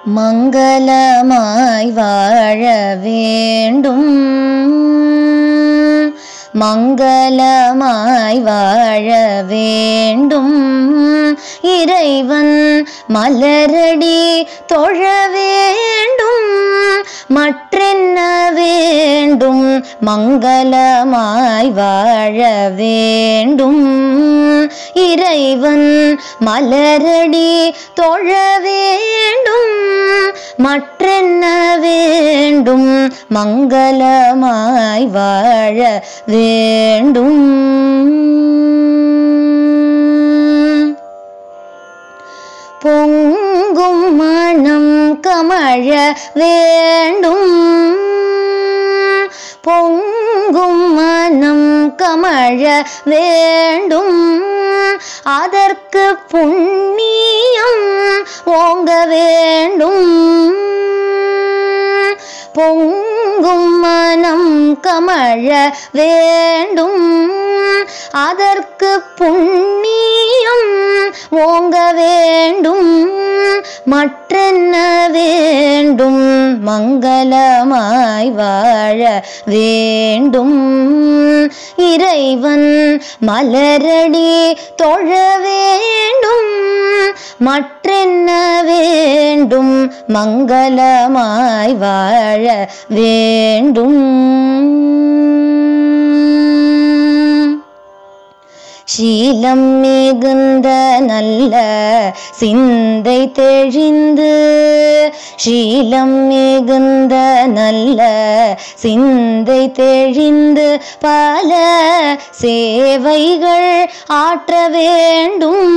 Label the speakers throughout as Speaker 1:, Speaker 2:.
Speaker 1: மங்களமாய் வாழ வேண்டும், மங்களமாய் வாழ வேண்டும். இறைவன் மலரடி தொழ வேண்டும், மற்றென்ன வேண்டும்? மங்களமாய் வாழ வேண்டும். இறைவன் மலரடி தொழ வேண்டும், மற்றென்ன வேண்டும்? மங்களமாய் வாழ வேண்டும். பொங்கும் மனம் கமழ வேண்டும், பொங்கும் மனம் கமழ வேண்டும். அதற்கு புண்ணியம் ஓங்க வேண்டும், பொங்கும் மனம் கமழ வேண்டும். அதற்கு புண்ணியம் ஓங்க வேண்டும், மற்றென்ன வேண்டும்? மங்களமாய் வாழ வேண்டும். இறைவன் மலரடி தொழ வேண்டும், மற்றென்ன வேண்டும்? மங்களமாய் வாழ வேண்டும். சீலம் மிகுந்த நல்ல சிந்தை தெளிந்து, சீலம் மிகுந்த நல்ல சிந்தை தெளிந்து பல சேவைகள் ஆற்ற வேண்டும்,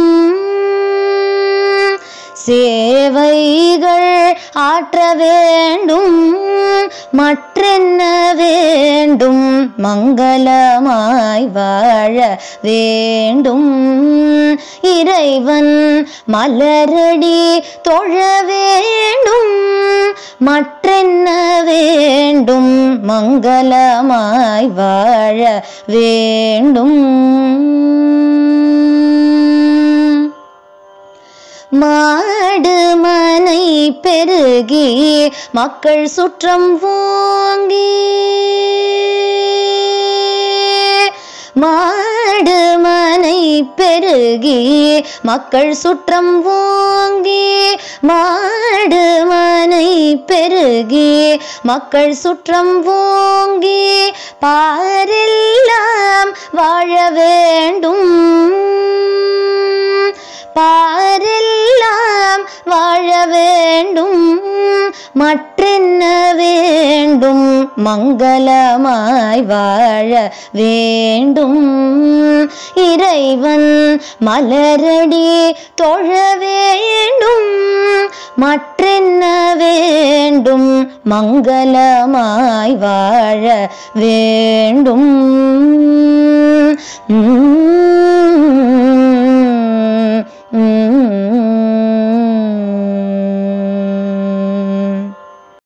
Speaker 1: சேவைகள் ஆற்ற வேண்டும். மற்றென்ன வேண்டும்? மங்களமாய் வாழ வேண்டும். இறைவன் மலரடி தொழ வேண்டும், மற்றென்ன வேண்டும்? மங்களமாய் வாழ வேண்டும். மாடு மனை பெருகி மக்கள் சுற்றம் ஓங்கி, மாடு மனை பெருகி மக்கள் சுற்றம் ஓங்கி, மாடு மனை பெருகி மக்கள் சுற்றம் ஓங்கி, பாரெல்லாம் வாழ வேண்டும், பாரெல்லாம் வாழ வேண்டும். மற்றென்ன வேண்டும்? மங்களமாய் வாழ வேண்டும். இறைவன் மலரடி தொழ வேண்டும், மற்றென்ன வேண்டும்? மங்களமாய் வாழ வேண்டும்.